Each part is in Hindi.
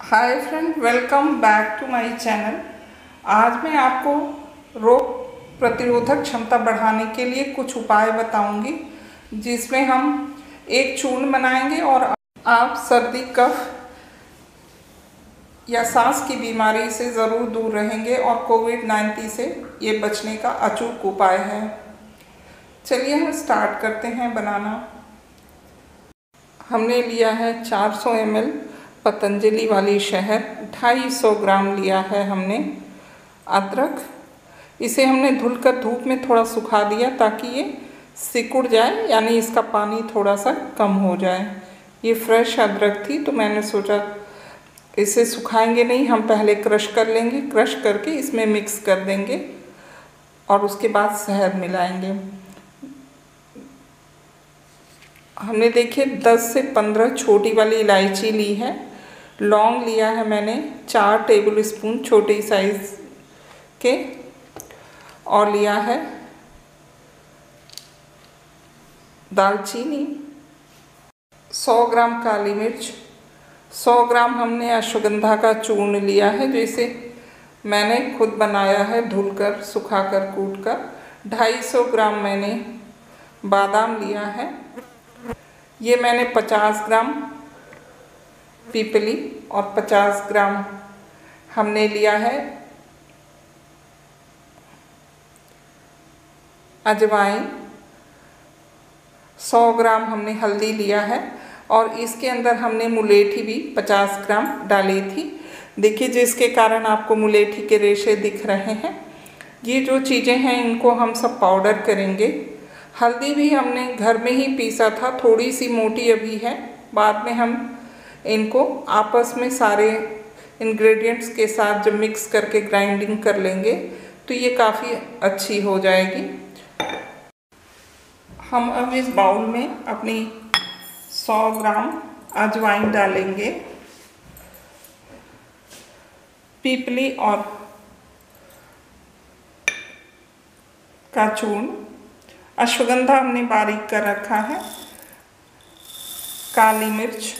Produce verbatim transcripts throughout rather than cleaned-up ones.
Hi friend, welcome back to my channel. आज मैं आपको रोग प्रतिरोधक क्षमता बढ़ाने के लिए कुछ उपाय बताऊंगी, जिसमें हम एक चूर्ण बनाएंगे और आप सर्दी, कफ या सांस की बीमारी से ज़रूर दूर रहेंगे और कोविड नाइन्टीन से ये बचने का अचूक उपाय है। चलिए हम स्टार्ट करते हैं बनाना। हमने लिया है चार सौ एम एल पतंजलि वाली शहद, ढाई सौ ग्राम लिया है हमने अदरक। इसे हमने धुलकर धूप में थोड़ा सुखा दिया ताकि ये सिकुड़ जाए, यानी इसका पानी थोड़ा सा कम हो जाए। ये फ्रेश अदरक थी तो मैंने सोचा इसे सुखाएंगे नहीं, हम पहले क्रश कर लेंगे। क्रश करके इसमें मिक्स कर देंगे और उसके बाद शहद मिलाएंगे। हमने देखिए दस से पंद्रह छोटी वाली इलायची ली है। लौंग लिया है मैंने चार टेबल स्पून छोटे साइज के, और लिया है दालचीनी, सौ ग्राम काली मिर्च, सौ ग्राम हमने अश्वगंधा का चूर्ण लिया है, जिसे मैंने खुद बनाया है धुलकर, सुखाकर, कूटकर। ढाई सौ ग्राम मैंने बादाम लिया है। ये मैंने पचास ग्राम पीपली और पचास ग्राम हमने लिया है अजवाइन, सौ ग्राम हमने हल्दी लिया है, और इसके अंदर हमने मुलेठी भी पचास ग्राम डाली थी। देखिए जिसके कारण आपको मुलेठी के रेशे दिख रहे हैं। ये जो चीज़ें हैं इनको हम सब पाउडर करेंगे। हल्दी भी हमने घर में ही पीसा था, थोड़ी सी मोटी अभी है, बाद में हम इनको आपस में सारे इंग्रेडिएंट्स के साथ जब मिक्स करके ग्राइंडिंग कर लेंगे तो ये काफ़ी अच्छी हो जाएगी। हम अब इस बाउल में अपनी सौ ग्राम अजवाइन डालेंगे, पीपली और का चूर्ण, अश्वगंधा हमने बारीक कर रखा है, काली मिर्च,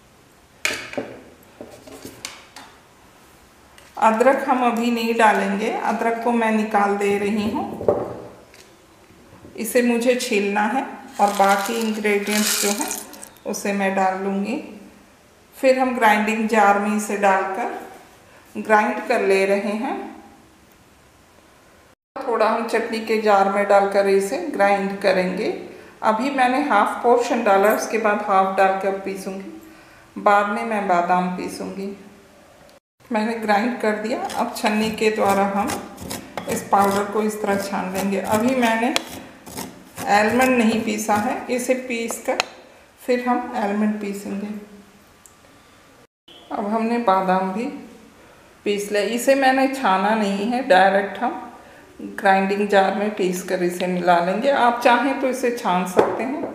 अदरक हम अभी नहीं डालेंगे, अदरक को मैं निकाल दे रही हूँ, इसे मुझे छीलना है और बाकी इंग्रेडिएंट्स जो हैं उसे मैं डाल लूँगी। फिर हम ग्राइंडिंग जार में इसे डालकर ग्राइंड कर ले रहे हैं। थोड़ा हम चटनी के जार में डालकर इसे ग्राइंड करेंगे। अभी मैंने हाफ पोर्शन डाला, उसके बाद हाफ डालकर पीसूँगी, बाद में मैं बादाम पीसूँगी। मैंने ग्राइंड कर दिया। अब छन्नी के द्वारा हम इस पाउडर को इस तरह छान लेंगे। अभी मैंने आलमंड नहीं पीसा है, इसे पीस कर फिर हम आलमंड पीसेंगे। अब हमने बादाम भी पीस लिया। इसे मैंने छाना नहीं है, डायरेक्ट हम ग्राइंडिंग जार में पीस कर इसे मिला लेंगे। आप चाहें तो इसे छान सकते हैं।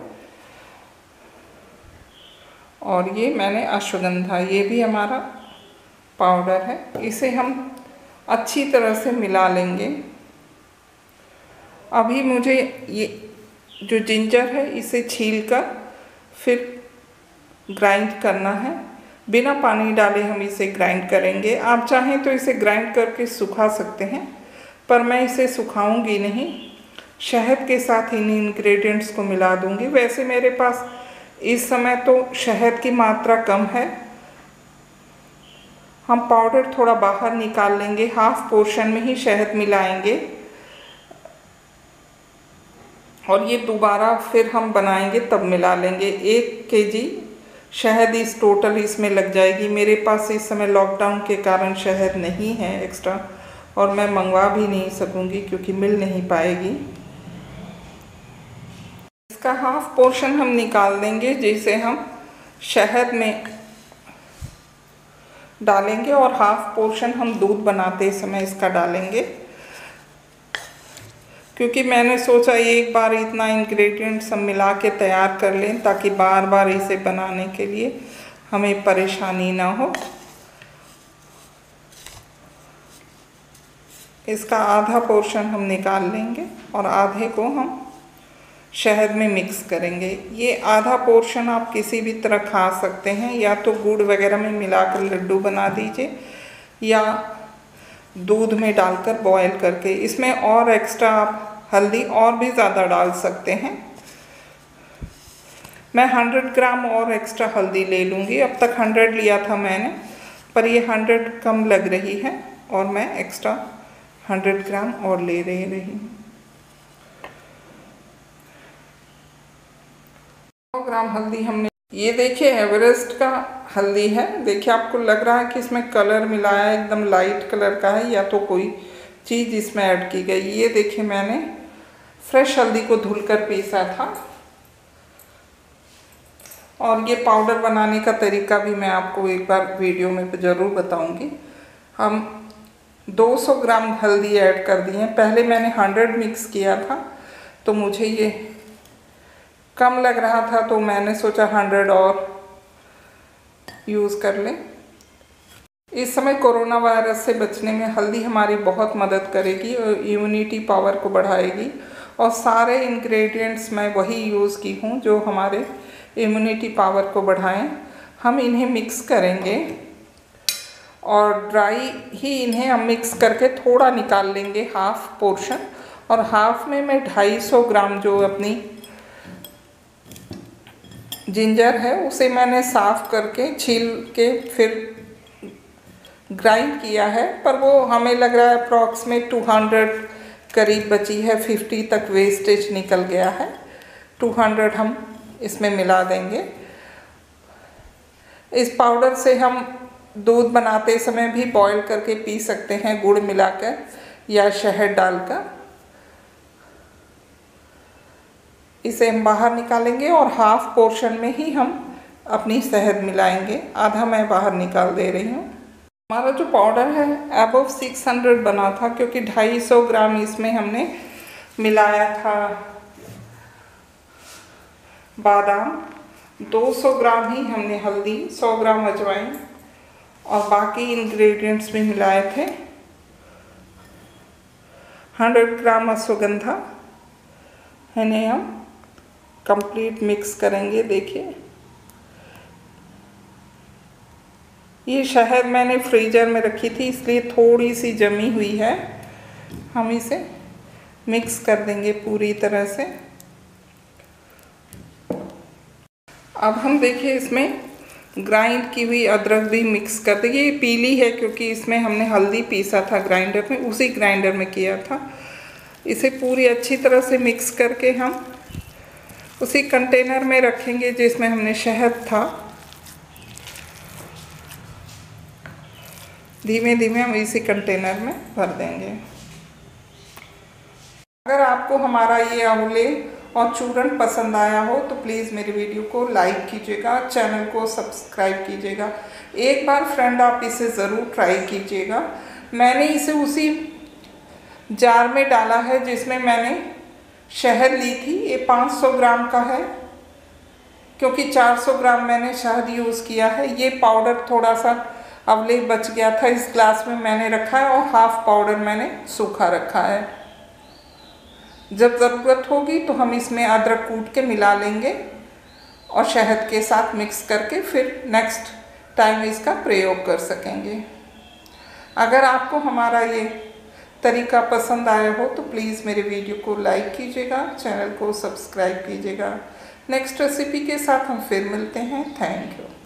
और ये मैंने अश्वगंधा, ये भी हमारा पाउडर है, इसे हम अच्छी तरह से मिला लेंगे। अभी मुझे ये जो जिंजर है इसे छीलकर फिर ग्राइंड करना है। बिना पानी डाले हम इसे ग्राइंड करेंगे। आप चाहें तो इसे ग्राइंड करके सुखा सकते हैं, पर मैं इसे सुखाऊंगी नहीं, शहद के साथ इन इंग्रेडिएंट्स को मिला दूंगी। वैसे मेरे पास इस समय तो शहद की मात्रा कम है। हम पाउडर थोड़ा बाहर निकाल लेंगे, हाफ पोर्शन में ही शहद मिलाएंगे और ये दोबारा फिर हम बनाएंगे तब मिला लेंगे। एक केजी शहद इस टोटल इसमें लग जाएगी। मेरे पास इस समय लॉकडाउन के कारण शहद नहीं है एक्स्ट्रा, और मैं मंगवा भी नहीं सकूंगी क्योंकि मिल नहीं पाएगी। इसका हाफ पोर्शन हम निकाल देंगे, जिसे हम शहद में डालेंगे, और हाफ पोर्शन हम दूध बनाते समय इसका डालेंगे, क्योंकि मैंने सोचा एक बार इतना इंग्रेडिएंट्स हम मिला के तैयार कर लें ताकि बार बार इसे बनाने के लिए हमें परेशानी ना हो। इसका आधा पोर्शन हम निकाल लेंगे और आधे को हम शहद में मिक्स करेंगे। ये आधा पोर्शन आप किसी भी तरह खा सकते हैं, या तो गुड़ वगैरह में मिलाकर लड्डू बना दीजिए या दूध में डालकर बॉईल करके। इसमें और एक्स्ट्रा आप हल्दी और भी ज़्यादा डाल सकते हैं। मैं हंड्रेड ग्राम और एक्स्ट्रा हल्दी ले लूँगी। अब तक हंड्रेड लिया था मैंने, पर ये हंड्रेड कम लग रही है और मैं एक्स्ट्रा हंड्रेड ग्राम और ले रही रही हूँ। सौ ग्राम हल्दी हमने, ये देखिए एवरेस्ट का हल्दी है। देखिए आपको लग रहा है कि इसमें कलर मिलाया है, एकदम लाइट कलर का है, या तो कोई चीज़ इसमें ऐड की गई। ये देखिए मैंने फ्रेश हल्दी को धुलकर पीसा था। और ये पाउडर बनाने का तरीका भी मैं आपको एक बार वीडियो में ज़रूर बताऊंगी। हम दो सौ ग्राम हल्दी ऐड कर दी है। पहले मैंने हंड्रेड मिक्स किया था तो मुझे ये कम लग रहा था, तो मैंने सोचा हंड्रेड और यूज़ कर लें। इस समय कोरोना वायरस से बचने में हल्दी हमारी बहुत मदद करेगी और इम्यूनिटी पावर को बढ़ाएगी। और सारे इंग्रेडिएंट्स मैं वही यूज़ की हूँ जो हमारे इम्यूनिटी पावर को बढ़ाएं। हम इन्हें मिक्स करेंगे और ड्राई ही इन्हें हम मिक्स करके थोड़ा निकाल लेंगे, हाफ पोर्शन। और हाफ में मैं ढाई सौ ग्राम जो अपनी जिंजर है उसे मैंने साफ़ करके छील के फिर ग्राइंड किया है, पर वो हमें लग रहा है अप्रॉक्सीमेट टू हंड्रेड करीब बची है। फिफ्टी तक वेस्टेज निकल गया है। टू हंड्रेड हम इसमें मिला देंगे। इस पाउडर से हम दूध बनाते समय भी बॉईल करके पी सकते हैं, गुड़ मिलाकर या शहद डालकर। इसे हम बाहर निकालेंगे और हाफ पोर्शन में ही हम अपनी शहद मिलाएंगे। आधा मैं बाहर निकाल दे रही हूँ। हमारा जो पाउडर है अबव सिक्स हंड्रेड बना था, क्योंकि ढाई सौ ग्राम इसमें हमने मिलाया था बादाम, दो सौ ग्राम ही हमने हल्दी, सौ ग्राम अजवाइन और बाकी इंग्रेडिएंट्स भी मिलाए थे। हंड्रेड ग्राम अश्वगंधा इन्हें हम कंप्लीट मिक्स करेंगे। देखिए ये शहद मैंने फ्रीजर में रखी थी इसलिए थोड़ी सी जमी हुई है। हम इसे मिक्स कर देंगे पूरी तरह से। अब हम देखिए इसमें ग्राइंड की हुई अदरक भी मिक्स कर देंगे। ये पीली है क्योंकि इसमें हमने हल्दी पीसा था ग्राइंडर में, उसी ग्राइंडर में किया था। इसे पूरी अच्छी तरह से मिक्स करके हम उसी कंटेनर में रखेंगे जिसमें हमने शहद था। धीमे धीमे हम इसी कंटेनर में भर देंगे। अगर आपको हमारा ये आंवले और चूर्ण पसंद आया हो तो प्लीज़ मेरे वीडियो को लाइक कीजिएगा, चैनल को सब्सक्राइब कीजिएगा। एक बार फ्रेंड आप इसे ज़रूर ट्राई कीजिएगा। मैंने इसे उसी जार में डाला है जिसमें मैंने शहद ली थी। ये पाँच सौ ग्राम का है क्योंकि चार सौ ग्राम मैंने शहद यूज़ किया है। ये पाउडर थोड़ा सा अवले बच गया था, इस ग्लास में मैंने रखा है और हाफ पाउडर मैंने सूखा रखा है। जब ज़रूरत होगी तो हम इसमें अदरक कूट के मिला लेंगे और शहद के साथ मिक्स करके फिर नेक्स्ट टाइम इसका प्रयोग कर सकेंगे। अगर आपको हमारा ये तरीका पसंद आया हो तो प्लीज़ मेरे वीडियो को लाइक कीजिएगा, चैनल को सब्सक्राइब कीजिएगा। नेक्स्ट रेसिपी के साथ हम फिर मिलते हैं। Thank you.